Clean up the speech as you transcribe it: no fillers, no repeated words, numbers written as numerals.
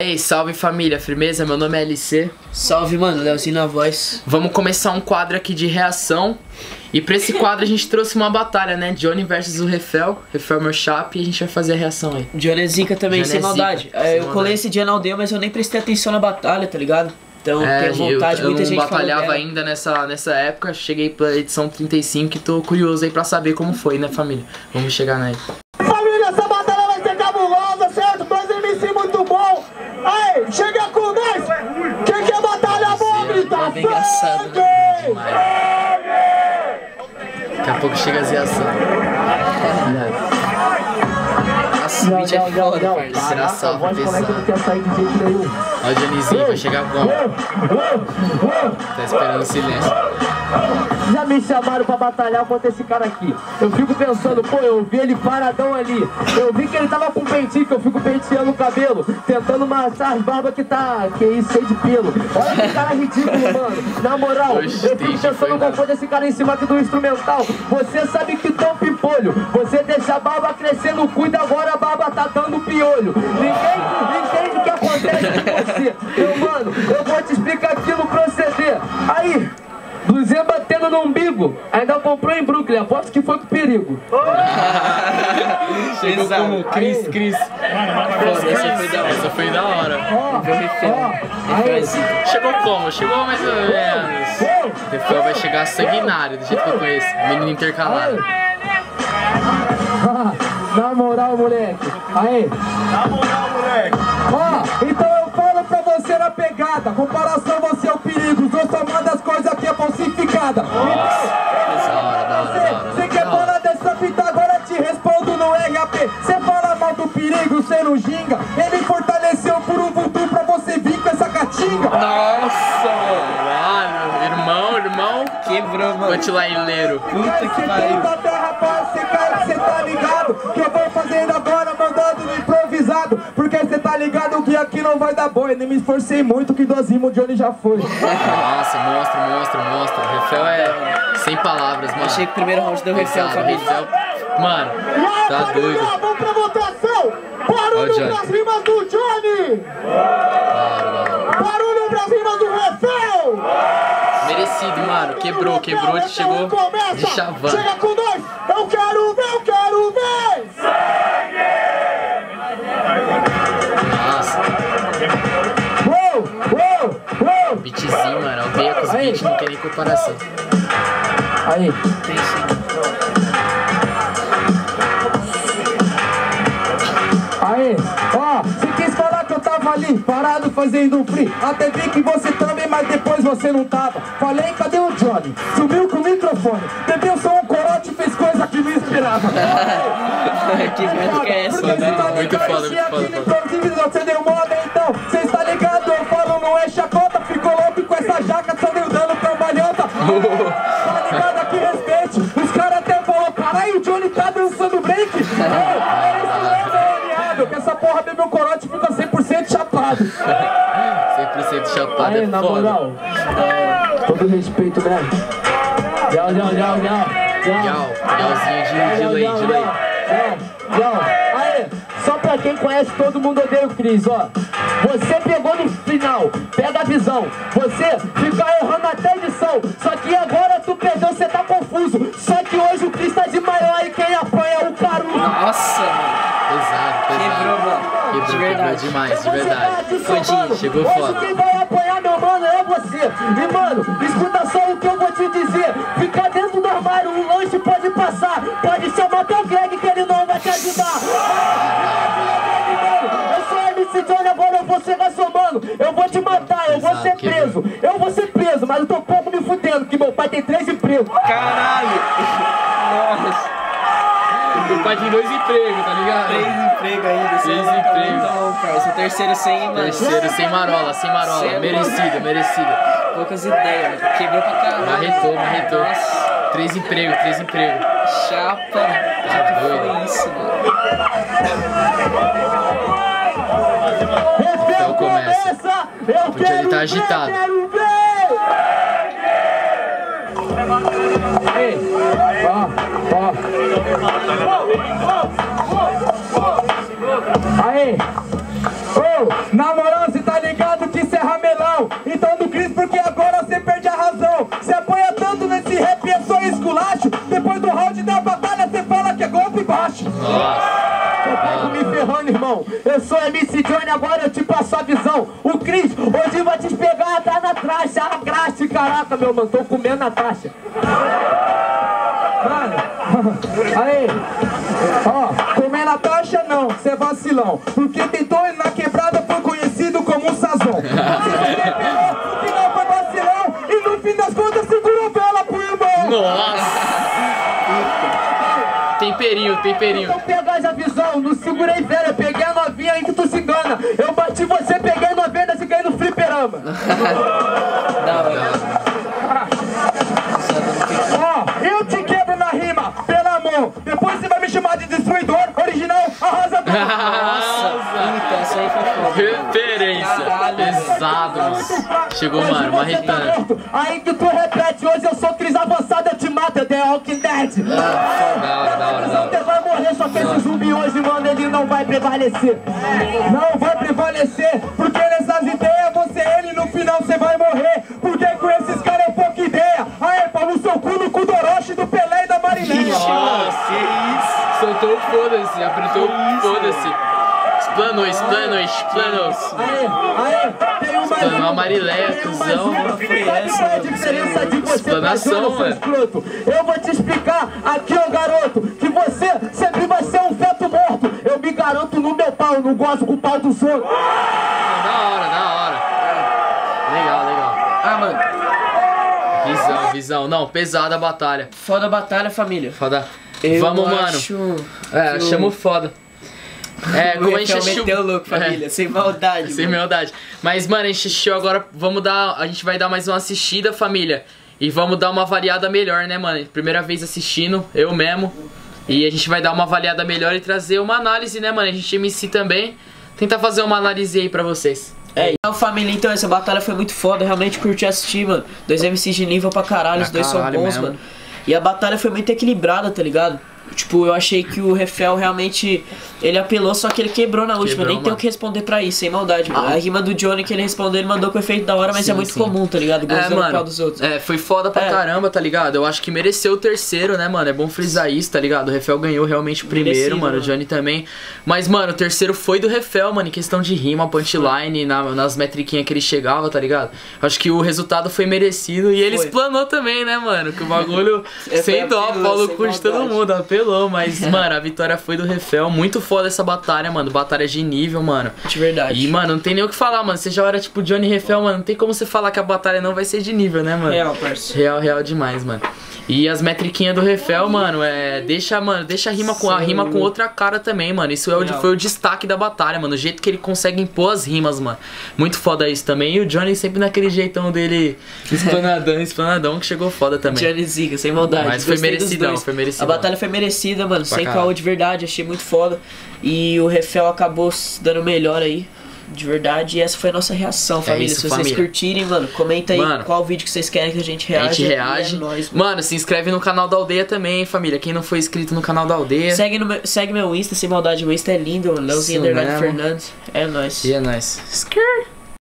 Ei, salve família, firmeza? Meu nome é LC. Salve, mano, Leozinho na voz. Vamos começar um quadro aqui de reação. E pra esse quadro a gente trouxe uma batalha, né? Johnny versus o Refel. Refel é meu chapa e a gente vai fazer a reação aí. Johnny é zica também, Johnny sem é maldade. zica, sem eu colei esse dia na aldeia, mas eu nem prestei atenção na batalha, tá ligado? Então, tenho vontade, eu muita não gente batalhava ainda nessa época. Cheguei pra edição 35 e tô curioso aí pra saber como foi, né, família? Vamos chegar nela. Família, essa batalha vai ser cabulosa, certo? Dois MC muito bom. Aí, chega com nós. Quem quer batalha boa, grita é bem engraçado, sangue! Daqui a pouco chega as reações. Nossa, o vídeo é foda, parceiro. Será salvo, pesado. Olha o Johnnyzinho, vai chegar como? Tá esperando o silêncio. Já me chamaram pra batalhar contra esse cara aqui. Eu fico pensando, pô, eu vi ele paradão ali. Eu vi que ele tava com pentinho, que eu fico penteando o cabelo, tentando massar as barbas que é isso, cheio de pelo. Olha que cara ridículo, mano. Na moral, eu fico pensando qual foi desse cara em cima aqui do instrumental. Você sabe que tão pimpolho. Você deixa a barba crescer no cu e agora a barba tá dando piolho. Ninguém entende o que acontece com você. Meu mano, eu vou te explicar aqui no proceder. Aí, blusinha batendo no umbigo, ainda comprou em Brooklyn, aposto que foi com perigo. Chegou como Cris. Essa foi da hora. Chegou como? Chegou mais ou menos. Depois vai chegar sanguinário, do jeito que eu conheço. Menino intercalado. Na moral, moleque. Aí. Na moral, moleque. Ó, então eu falo pra você na pegada. Comparação, você é o perigo. Os dois só mandam as coisas aqui é falsificada. Você quer falar dessa fita, agora te respondo no RAP. Você fala mal do perigo, você não ginga. Ele fortaleceu por um voodoo pra você vir com essa catinga. Nossa, mano. Irmão. Quebrou, mano. Quantilaileiro. Puta que pariu. Você tá ligado? Que eu vou fazendo agora, mandando no improvisado. Porque você tá ligado que aqui não vai dar boi. Nem me esforcei muito, que dozimo o Johnny já foi. Nossa, monstro. O Refel é sem palavras, mano. Achei que o primeiro round deu Refel, família. Mano, tá doido. Vamos pra votação. Barulho pras rimas do Johnny. Barulho pras rimas do Refel. Merecido, mano. Quebrou, chegou de chavão. Chega com nós. Eu quero ver. Nossa. Uou. Beatzinho, mano. Aldeia com os beats, não tem nem comparação. Aí. Tem sim. Aí, ó, você quis falar que eu tava ali, parado fazendo um free. Até vi que você também, mas depois você não tava. Falei, cadê o Johnny? Sumiu com o microfone. Bebeu só um corote e fez coisa que me inspirava. Que merda que é essa, porque né? tá Muito foda. Você deu moda, então. Cê está ligado, eu falo, não é chacota. Ficou louco com essa jaca, só deu dano pra balhota. Tá ligado, aqui respeite. Os caras até falaram, caralho, o Johnny tá dançando break. Que essa porra bebeu corote e fica 100% chapado. 100% chapado. Aí, é na foda. moral, todo respeito, né? Galzinho de lei. Aí, só pra quem conhece, todo mundo odeia o Cris, ó. Você pegou no final, pega a visão. Você fica errando até a edição. Só que agora tu perdeu, você tá confuso. Só que hoje o Cris tá de maior e quem apanha é o Caruso. Nossa, mano. Pesado. Quebrou, mano. De verdade. Quebrou demais, de verdade. Fodinho. Chegou hoje foda. quem vai apanhar, meu mano, é você. E mano, escuta só o que eu vou te dizer. Fica dentro do armário, o lanche pode passar. Pode chamar teu Greg que ele não vai te ajudar. Eu sou MC Johnny, agora eu vou chegar somando. Eu vou te matar, eu vou ser preso. Eu vou ser preso, mas eu tô pouco me fudendo, que meu pai tem 3 empregos. Caralho. Nossa. O pai tem 2 empregos, tá ligado? 3 empregos ainda. 3 empregos. Então, parça, o terceiro sem, mano. Terceiro sem marola. Merecido. Poucas ideias, mano. Quebrou pra caralho. Marretou. Nossa. 3 empregos. Chapa. Que foi isso, mano? Então começa. Porque ele tá agitado. Ei, ó. Aí, na moral, Tô me ferrando, irmão. Eu sou MC Johnny, agora eu te passo a visão. O Cris, hoje vai te pegar, tá na traste. A graxa, caraca, meu mano, tô comendo a taxa. Mano, aí, ó, comendo a taxa não, cê é vacilão. Porque tentou na quebrada, foi conhecido como um sazão. Você depilou, no final foi vacilão. E no fim das contas segurou vela pro irmão. Nossa! Temperinho. Então pega já visão, não segurei velha, peguei a novinha aí que tu se engana. Eu bati você, peguei a novinha e ganhei no fliperama. Ó, eu te quebro na rima, pela mão. Depois você vai me chamar de destruidor, original, arrasador. Nossa, essa aí foi foda. Referência. Pesado, mano. Chegou, mano, marretando. Aí que tu repete, hoje eu sou Cris avançado, eu te mato, eu The Walking Dead. Da hora. Você vai morrer, só que esse zumbi hoje, mano, ele não vai prevalecer. Não vai prevalecer, porque nessas ideias você, ele no final você vai morrer. Porque com esses caras é pouca ideia. Aí, pau no seu cu, no cu do Orochi, do Pelé e da Marilene. Nossa, que isso? Soltou o foda-se, apertou o foda-se. Explanou. Aí, tem uma Explanou a Marileia, cuzão. Sabe a diferença de você Explanação, pra escroto? Eu vou te explicar aqui, ó, garoto, que você sempre vai ser um feto morto. Eu me garanto no meu pau, eu não gosto com o pau dos outros. Da hora. Legal. Ah, mano. Visão. Não, pesada a batalha. Foda a batalha, família. Foda. Eu Vamos, acho mano. Achamos foda. Como a gente assistiu... meteu louco, família, sem maldade. Sem maldade. Mas, mano, a gente assistiu agora, a gente vai dar mais uma assistida, família. E vamos dar uma avaliada melhor, né, mano? Primeira vez assistindo, eu mesmo. E a gente vai dar uma avaliada melhor e trazer uma análise, né, mano? A gente MC também. Tentar fazer uma análise aí pra vocês. Então, família, então essa batalha foi muito foda, realmente curti assistir, mano. Dois MCs de nível pra caralho, os dois são bons, mesmo. mano. E a batalha foi muito equilibrada, tá ligado? Tipo, eu achei que o Refel realmente, ele apelou, só que ele quebrou na última, nem tem o que responder pra isso, sem maldade, mano. A rima do Johnny que ele respondeu, ele mandou com efeito da hora, mas é muito comum, tá ligado? Gozando o pau dos outros. Foi foda pra caramba, tá ligado? Eu acho que mereceu o terceiro, né, mano? É bom frisar isso, tá ligado? O Refel ganhou realmente o primeiro, merecido, mano. O Johnny também. Mas, mano, o terceiro foi do Refel, mano, em questão de rima, punchline, nas metriquinhas que ele chegava, tá ligado? Acho que o resultado foi merecido e ele explanou também, né, mano? Que o bagulho sem dó, Paulo cu de todo mundo, apelou, mas, mano, a vitória foi do Refel. Muito foda essa batalha, mano. Batalha de nível, mano. De verdade. E, mano, não tem nem o que falar, mano. Você já era tipo Johnny Refel, mano. Não tem como você falar que a batalha não vai ser de nível, né, mano? Real, parceiro. Real demais, mano. E as metriquinhas do Refel, mano, deixa a rima com outra cara também, mano. Isso foi o destaque da batalha, mano. O jeito que ele consegue impor as rimas, mano. Muito foda isso também. E o Johnny sempre naquele jeitão dele, explanadão, que chegou foda também. Johnny zica, sem maldade. Mas foi merecidão, A batalha foi merecida, mano. Sem caô de verdade, achei muito foda. E o Refel acabou dando melhor aí. De verdade, e essa foi a nossa reação, família. Isso, se vocês curtirem, mano, comenta aí, mano, qual vídeo que vocês querem que a gente reaja. A gente reage. É nóis, mano, se inscreve no canal da Aldeia também, família. Quem não foi inscrito no canal da Aldeia, segue meu Insta, sem maldade. Meu Insta é lindo, Leozinho Underline Fernandes. É nóis. E é nóis.